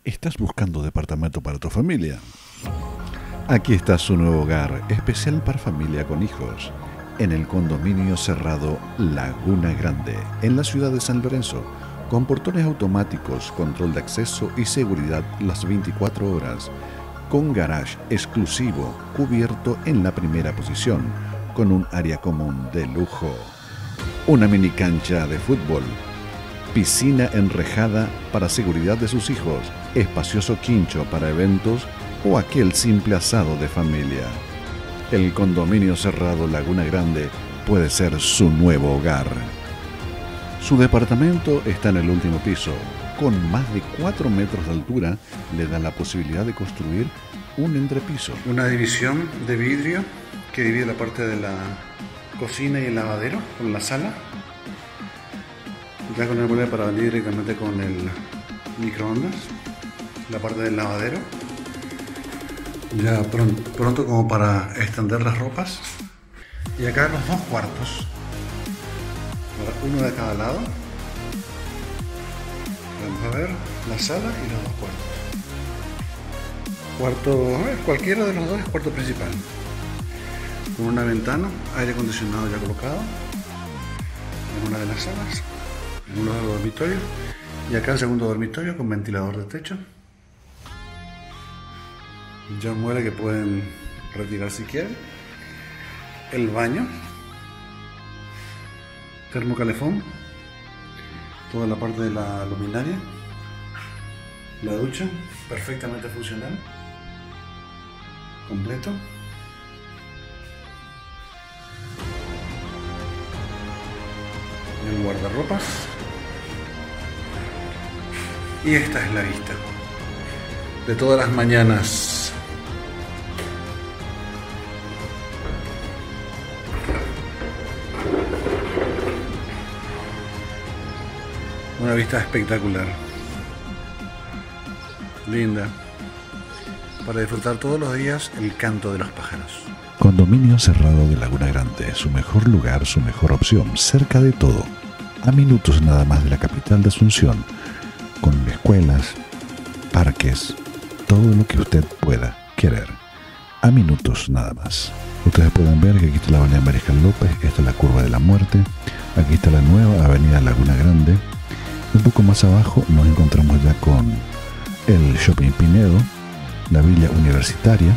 ¿Estás buscando departamento para tu familia? Aquí está su nuevo hogar, especial para familia con hijos, en el condominio cerrado Laguna Grande, en la ciudad de San Lorenzo, con portones automáticos, control de acceso y seguridad las 24 horas, con garage exclusivo, cubierto en la primera posición, con un área común de lujo, una mini cancha de fútbol, piscina enrejada para seguridad de sus hijos, espacioso quincho para eventos o aquel simple asado de familia. El condominio cerrado Laguna Grande puede ser su nuevo hogar. Su departamento está en el último piso. Con más de 4 metros de altura, le da la posibilidad de construir un entrepiso. Una división de vidrio que divide la parte de la cocina y el lavadero con la sala. Ya con el mueble para venir directamente con el microondas. La parte del lavadero. Ya pronto como para extender las ropas. Y acá los dos cuartos. Uno de cada lado. Vamos a ver la sala y los dos cuartos. Cualquiera de los dos es cuarto principal. Con una ventana, aire acondicionado ya colocado. En una de las salas. En uno de los dormitorios. Y acá el segundo dormitorio con ventilador de techo. Ya un mueble que pueden retirar si quieren. El baño. Termocalefón. Toda la parte de la luminaria. La ducha. Perfectamente funcional. Completo. El guardarropas. Y esta es la vista de todas las mañanas. Una vista espectacular, linda, para disfrutar todos los días el canto de los pájaros. Condominio cerrado de Laguna Grande, su mejor lugar, su mejor opción, cerca de todo, a minutos nada más de la capital de Asunción, con escuelas, parques, todo lo que usted pueda querer, a minutos nada más. Ustedes pueden ver que aquí está la avenida Mariscal López, esta es la curva de la muerte, aquí está la nueva avenida Laguna Grande. Un poco más abajo nos encontramos ya con el Shopping Pinedo, la Villa Universitaria,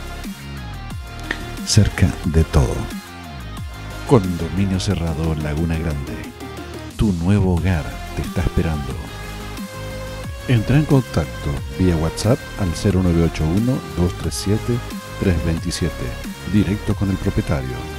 cerca de todo. Condominio cerrado Laguna Grande, tu nuevo hogar te está esperando. Entra en contacto vía WhatsApp al 0981-237-327, directo con el propietario.